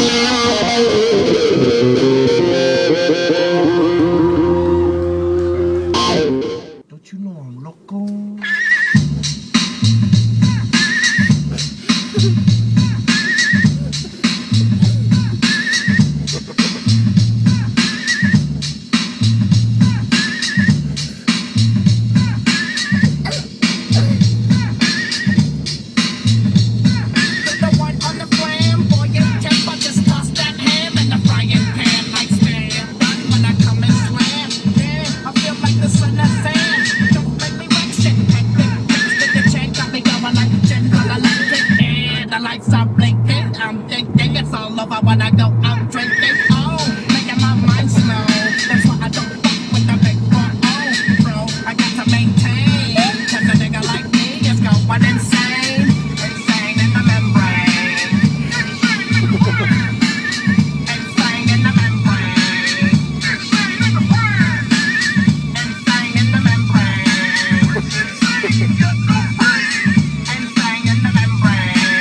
Don't you know I'm loco? When I go out drinking, oh, making my mind slow. That's why I don't fuck with the big 4-0, bro. I got to maintain, cause a nigga like me is going insane. Insane in the membrane. Insane in the membrane. Insane in the membrane. Insane in the membrane.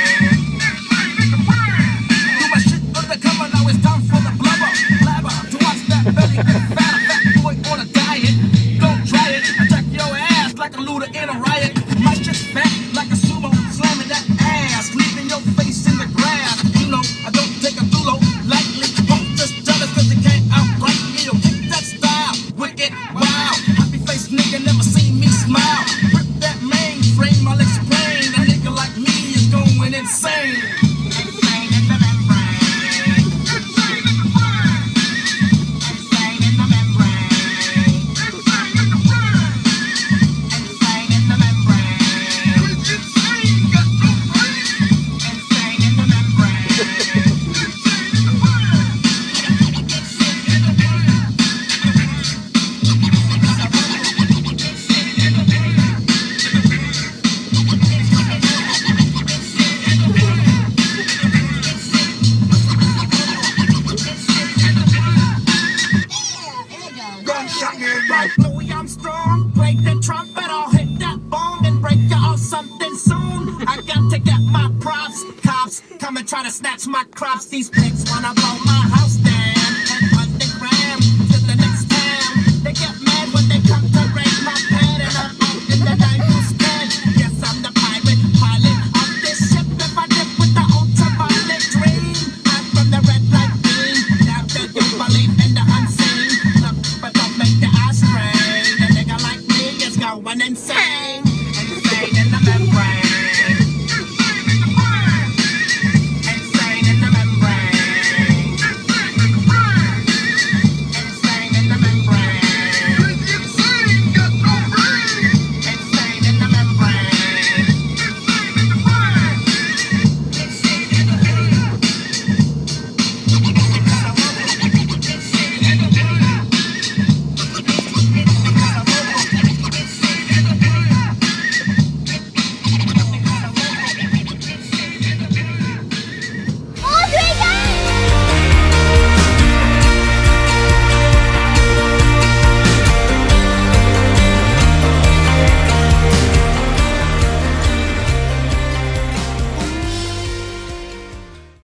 Belly get fat, a fat boy on a diet. Don't try it, attack your ass like a looter in a riot. My shit's fat like a sumo, slamming that ass, leaving your face in the grass. You know, I don't take a dulo lightly. Don't just jealous cause they can't outright me. Yo, kick that style, wicked, wow. Happy face nigga never seen me smile. Rip that mainframe, I'll explain. A nigga like me is going insane. Louis Armstrong, play the trumpet, I'll hit that bomb and break y'all something soon. I got to get my props, cops come and try to snatch my crops. These pigs wanna blow my house down.